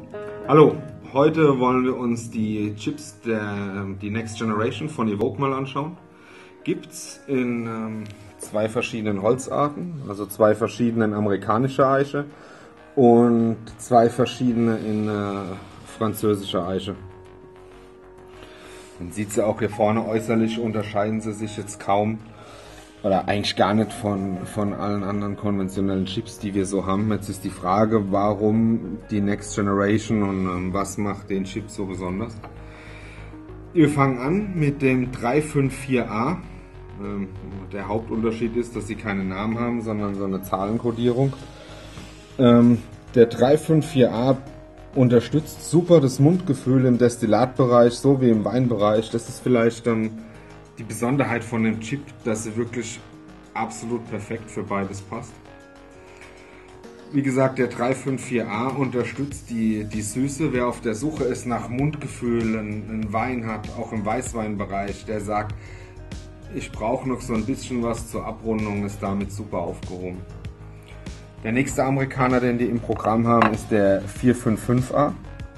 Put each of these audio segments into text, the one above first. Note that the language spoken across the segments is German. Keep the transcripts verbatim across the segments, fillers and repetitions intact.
Hallo, heute wollen wir uns die Chips der die Next Generation von Evoke mal anschauen. Gibt's in ähm, zwei verschiedenen Holzarten, also zwei verschiedene amerikanische Eiche und zwei verschiedene in äh, französischer Eiche. Man sieht sie auch hier vorne äußerlich, unterscheiden sie sich jetzt kaum oder eigentlich gar nicht von, von allen anderen konventionellen Chips, die wir so haben. Jetzt ist die Frage, warum die Next Generation und ähm, was macht den Chip so besonders? Wir fangen an mit dem drei fünf vier A. Ähm, der Hauptunterschied ist, dass sie keine Namen haben, sondern so eine Zahlenkodierung. Ähm, der drei fünf vier A unterstützt super das Mundgefühl im Destillatbereich, so wie im Weinbereich. Das ist vielleicht ähm, die Besonderheit von dem Chip, dass sie wirklich absolut perfekt für beides passt. Wie gesagt, der drei fünf vier A unterstützt die, die Süße. Wer auf der Suche ist nach Mundgefühl, einen Wein hat, auch im Weißweinbereich, der sagt, ich brauche noch so ein bisschen was zur Abrundung, ist damit super aufgehoben. Der nächste Amerikaner, den die im Programm haben, ist der vier fünf fünf A.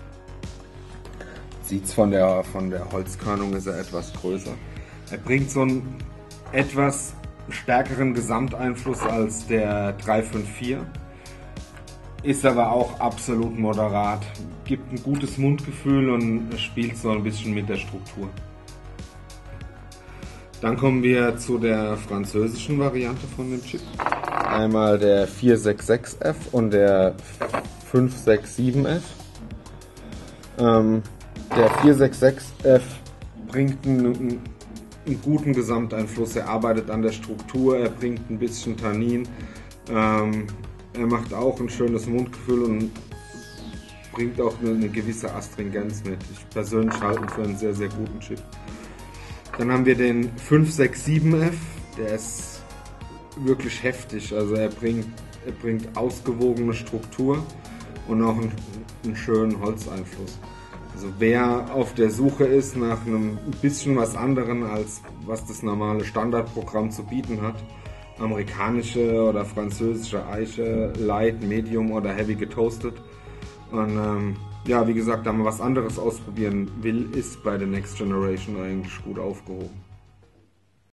Sieht's von der, von der Holzkörnung, ist er etwas größer. Er bringt so einen etwas stärkeren Gesamteinfluss als der drei fünf vier, ist aber auch absolut moderat, gibt ein gutes Mundgefühl und spielt so ein bisschen mit der Struktur. Dann kommen wir zu der französischen Variante von dem Chip. Einmal der vier sechs sechs F und der fünf sechs sieben F. Ähm, der vier sechs sechs F bringt einen einen guten Gesamteinfluss, er arbeitet an der Struktur, er bringt ein bisschen Tannin, ähm, er macht auch ein schönes Mundgefühl und bringt auch eine, eine gewisse Astringenz mit. Ich persönlich halte ihn für einen sehr, sehr guten Chip. Dann haben wir den fünf sechs sieben F, der ist wirklich heftig, also er bringt, er bringt ausgewogene Struktur und auch einen, einen schönen Holzeinfluss. Also wer auf der Suche ist nach einem bisschen was anderem, als was das normale Standardprogramm zu bieten hat, amerikanische oder französische Eiche, Light, Medium oder Heavy getoastet, und ähm, ja, wie gesagt, da man was anderes ausprobieren will, ist bei der Next Generation eigentlich gut aufgehoben.